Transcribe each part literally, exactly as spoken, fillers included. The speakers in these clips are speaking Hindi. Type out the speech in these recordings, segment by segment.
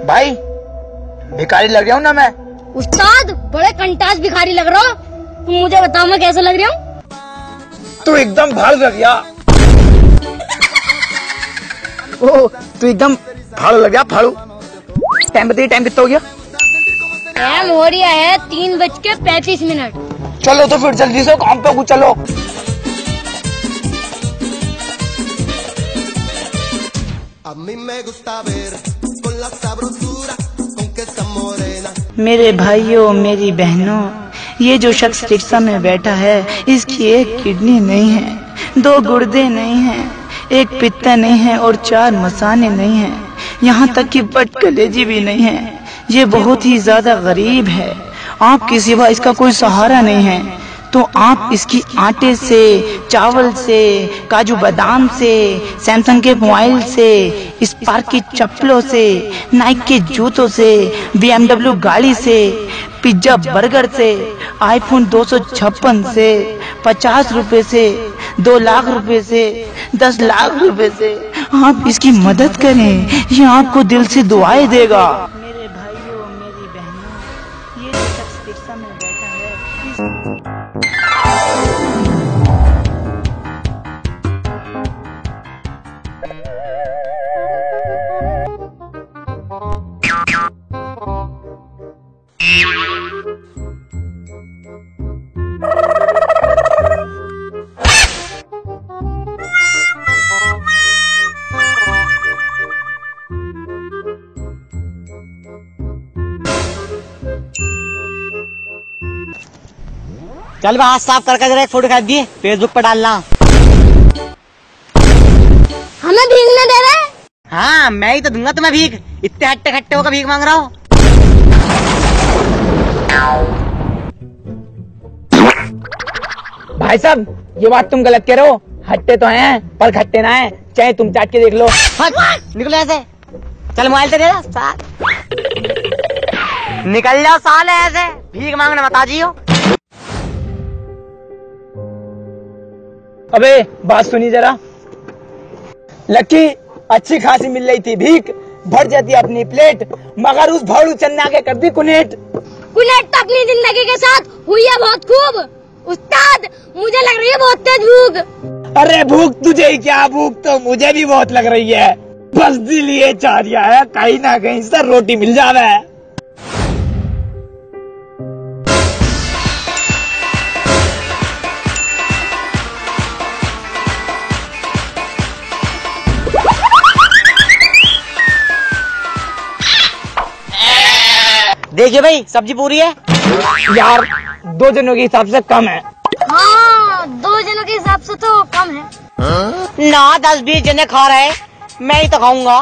भाई भिखारी लग रहा हूँ ना मैं? उस्ताद बड़े कंटास भिखारी लग रहा हो। तुम मुझे बताओ मैं कैसे लग रहा हूँ? तू एकदम भाड़ लग गया। ओ तू एकदम फाड़ू लग गया, फाड़ू। टाइम बताइए, टाइम कितना हो गया? टाइम हो रहा है तीन बज के पैंतीस मिनट। चलो तो फिर जल्दी से काम पे कुछ चलो। मेरे भाइयों मेरी बहनों, ये जो शख्स रिक्शा में बैठा है इसकी एक किडनी नहीं है, दो गुर्दे नहीं हैं, एक पित्ता नहीं है और चार मसाने नहीं हैं, यहाँ तक कि बट कलेजी भी नहीं है। ये बहुत ही ज्यादा गरीब है। आपके सिवा इसका कोई सहारा नहीं है। तो आप इसकी आटे से, चावल से, काजू बादाम से, सैमसंग के मोबाइल से, स्पार्क की चप्पलों से, नाइक के जूतों से, बीएमडब्ल्यू गाड़ी से, पिज्जा बर्गर से, आईफोन दो सौ छप्पन से, पचास रुपए से, दो लाख रुपए से, दस लाख रुपए से आप इसकी मदद करें, ये आपको दिल से दुआएं देगा। मेरे भाइयों मेरी बहनों, ये जो शख्स रिक्शा में बैठा है चल हाथ साफ करके जरा एक फोटो खींच दिए, फेसबुक पर डालना। हमें भीख न दे रहे? हाँ मैं ही तो दूंगा तुम्हें भीख, इतने हट्टे खट्टे होकर भीख मांग रहा हो। भाई साहब ये बात तुम गलत कह रहे हो। हट्टे तो हैं पर खट्टे ना हैं, चाहे तुम चाट के देख लो। निकलो ऐसे, चल मोबाइल तो दे दो साल। निकल जाओ साल ऐसे, भीख मांगने मत आ जियो। अबे बात सुनी जरा। लक्की अच्छी खासी मिल रही थी भीख, भर जाती अपनी प्लेट, मगर उस भाड़ू चन्ना के कर दी कुनेट। कुनेट तो अपनी जिंदगी के साथ हुई है बहुत खूब। उस्ताद मुझे लग रही है बहुत तेज भूख। अरे भूख तुझे ही क्या, भूख तो मुझे भी बहुत लग रही है। बस दिल ये चाह रहा है कहीं ना कहीं से रोटी मिल जावे। देखिए भाई सब्जी पूरी है यार, दो जनों के हिसाब से कम है। हाँ दो जनों के हिसाब से तो कम है। हा? ना दस बीस जने खा रहे, मैं ही तो खाऊंगा।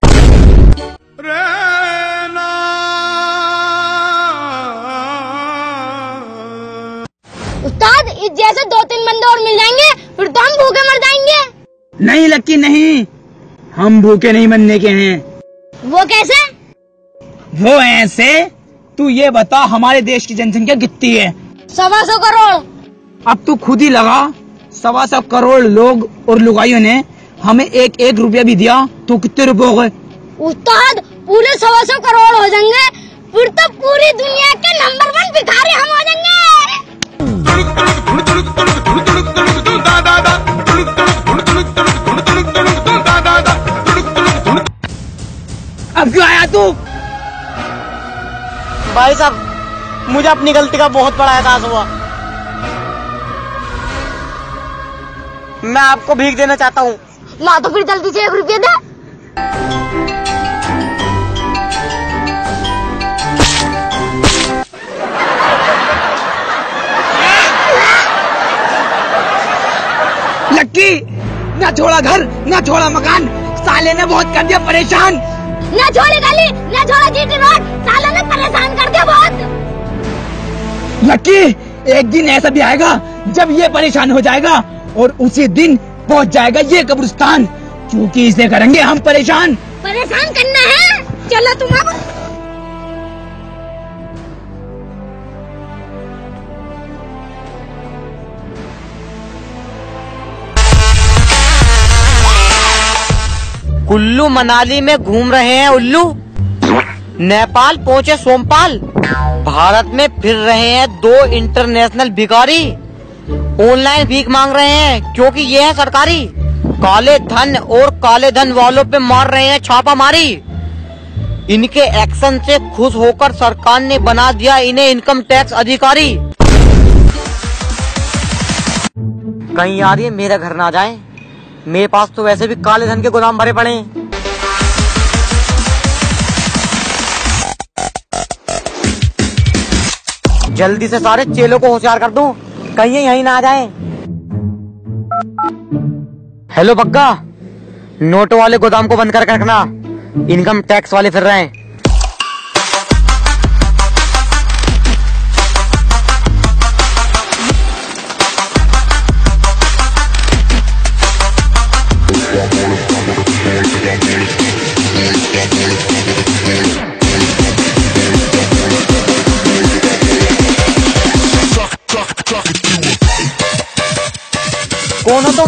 उस्ताद इस जैसे दो तीन बंदे और मिल जाएंगे फिर तो हम भूखे मर जाएंगे। नहीं लक्की नहीं, हम भूखे नहीं मरने के हैं। वो कैसे? वो ऐसे, तू ये बता हमारे देश की जनसंख्या कितनी है? सवा सौ करोड़। अब तू खुद ही लगा, सवा सौ करोड़ लोग और लुगाइयों ने हमें एक एक रुपया भी दिया तो कितने रुपए हो गए? उस्ताद पूरे सवा सौ करोड़ हो जाएंगे, फिर तो पूरी दुनिया के नंबर वन भिखारी हम हो जाएंगे। अब क्यों आया तू? भाई साहब मुझे अपनी गलती का बहुत बड़ा एहसास हुआ। मैं आपको भीख देना चाहता हूँ। ला तो फिर जल्दी से एक रुपया दे। लक्की ना छोड़ा घर ना छोड़ा मकान, साले ने बहुत कर दिया परेशान। ना छोड़ी गली ना छोड़ा जीटी रोड, साले ने परेशान कर दिया बहुत। लक्की एक दिन ऐसा भी आएगा जब ये परेशान हो जाएगा और उसी दिन पहुंच जाएगा ये कब्रिस्तान, क्योंकि इसे करेंगे हम परेशान। परेशान करना है, चलो तुम अब। कुल्लू मनाली में घूम रहे हैं उल्लू। नेपाल पहुँचे सोमपाल। भारत में फिर रहे हैं दो इंटरनेशनल भिखारी। ऑनलाइन भीख मांग रहे हैं क्योंकि ये है सरकारी। काले धन और काले धन वालों पे मार रहे हैं छापामारी। इनके एक्शन से खुश होकर सरकार ने बना दिया इन्हें इनकम टैक्स अधिकारी। कहीं यार ये मेरा घर ना जाए, मेरे पास तो वैसे भी काले धन के गोदाम भरे पड़े हैं। जल्दी से सारे चेलों को होशियार कर दूं, कहीं यहीं ना आ जाए। हेलो बग्गा, नोट वाले गोदाम को बंद करके रखना, इनकम टैक्स वाले फिर रहे हैं। कौन हो तुम?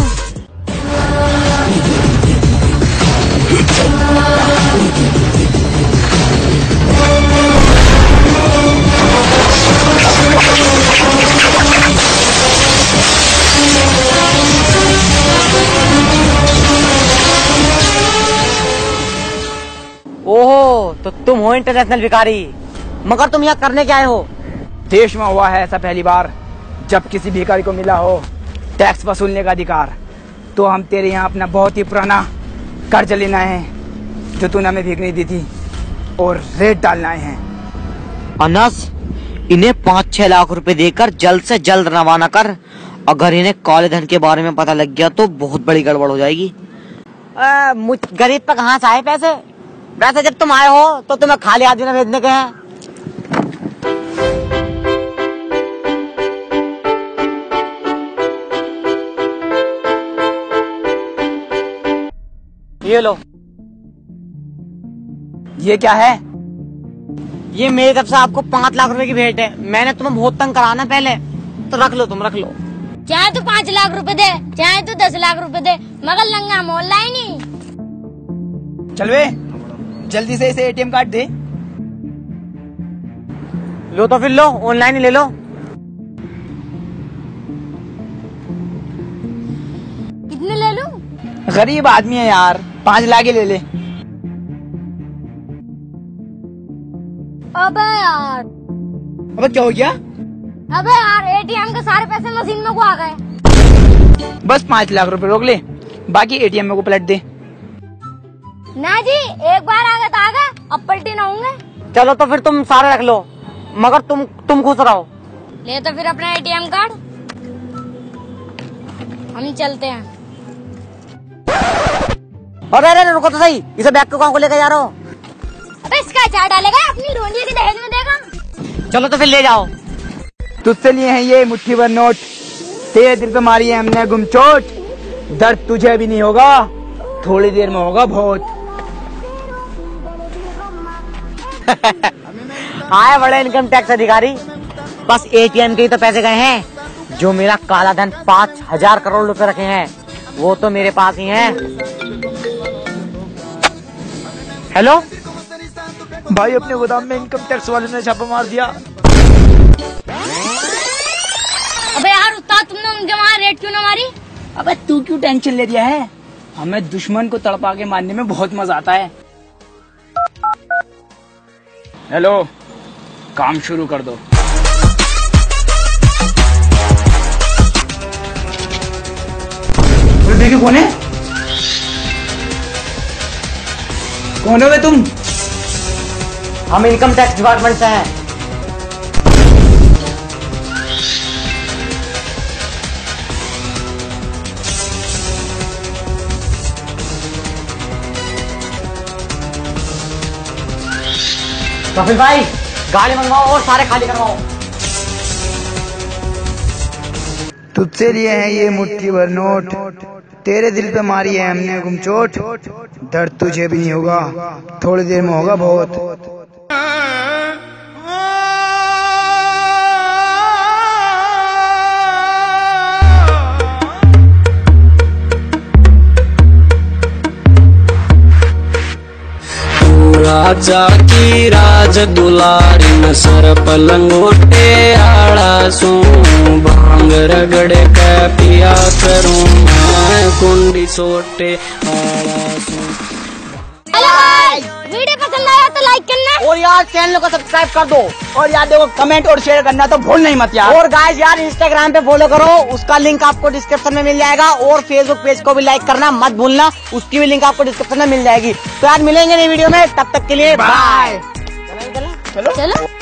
ओहो, तो तुम हो इंटरनेशनल भिखारी। मगर तुम यहाँ करने क्या आए हो? देश में हुआ है ऐसा पहली बार जब किसी भिखारी को मिला हो टैक्स वसूलने का अधिकार। तो हम तेरे यहाँ अपना बहुत ही पुराना कर्ज लेना है जो तूने हमें भीख नहीं दी थी और रेट डालना है। अनस, इन्हें पाँच छह लाख रुपए देकर जल्द से जल्द रवाना कर। अगर इन्हें काले धन के बारे में पता लग गया तो बहुत बड़ी गड़बड़ हो जाएगी। आ, मुझ गरीब पे कहाँ से आए पैसे? वैसे जब तुम आए हो तो तुम्हें खाली आदमी न भेजने के हैं। ये लो। ये क्या है? ये मेरी तरफ से आपको पाँच लाख रुपए की भेंट है। मैंने तुम्हें बहुत तंग कराना पहले, तो रख लो, तुम रख लो। चाहे तो पाँच लाख रुपए दे, चाहे तो दस लाख रुपए दे, मगर लंगा मोहल्ला ही नहीं। चल वे, जल्दी से इसे एटीएम कार्ड दे। लो तो फिर लो, ऑनलाइन ही ले लो। कितने ले लूं? गरीब आदमी है यार, पाँच लाख ही ले ले। अबे यार, अबे क्या हो गया? अबे यार, एटीएम के सारे पैसे मशीन में को आ गए। बस पाँच लाख रुपए रोक ले, बाकी एटीएम में को पलट दे। ना जी, एक बार आ गए तो आ गए, अब पलटी ना होंगे। चलो तो फिर तुम सारे रख लो, मगर तुम तुम खुश रहो। ले तो फिर अपना एटीएम कार्ड, हम चलते हैं। अरे अरे रुको तो सही, इसे बैग को कहाँ को लेकर जा रहे हो? अबे इसका अचार डालेगा, अपनी रोनिया की दहेज में देगा। चलो तो फिर ले जाओ। तुझसे लिए हैं ये मुट्ठी भर नोट, तेरे दिल पे मारी है हमने गुम चोट। दर्द तुझे भी नहीं होगा, थोड़ी देर में होगा बहुत। आए बड़े इनकम टैक्स अधिकारी, बस एटीएम के ही तो पैसे गए हैं। जो मेरा काला धन पाँच हजार करोड़ रुपए रखे हैं वो तो मेरे पास ही हैं। हेलो भाई, अपने गोदाम में इनकम टैक्स वाले ने छापा मार दिया। अबे यार उस्ताद, तुमने उनके वहाँ रेट क्यों ना मारी? अबे तू क्यों टेंशन ले रहा है? हमें दुश्मन को तड़पा के मारने में बहुत मजा आता है। हेलो, काम शुरू कर दो। देखिए कौन है? कौन हो बे तुम? हम इनकम टैक्स डिपार्टमेंट से हैं। कपिल भाई, गाड़ी मंगवाओ और सारे खाली करवाओ। तुझसे लिए हैं ये मुट्ठी भर नोट, तेरे दिल पे मारी है हमने गुम चोट। दर्द तुझे भी नहीं होगा, थोड़ी देर में होगा बहुत। पूरा राजा की राज दुलारी न सर पलंगोटे आड़ा सू भांग रगड़ के पिया करूं मैं कुंडी सोटे आड़ा सू। हेलो गाइस, वीडियो पसंद आया तो लाइक करना और यार चैनल को सब्सक्राइब कर दो। और यार देखो कमेंट और शेयर करना तो भूल नहीं मत यार। और गाइस यार इंस्टाग्राम पे फॉलो करो, उसका लिंक आपको डिस्क्रिप्शन में मिल जाएगा। और फेसबुक पेज को भी लाइक करना मत भूलना, उसकी भी लिंक आपको डिस्क्रिप्शन में मिल जाएगी। तो यार मिलेंगे नई वीडियो में, तब तक के लिए बाय। चलो चलो।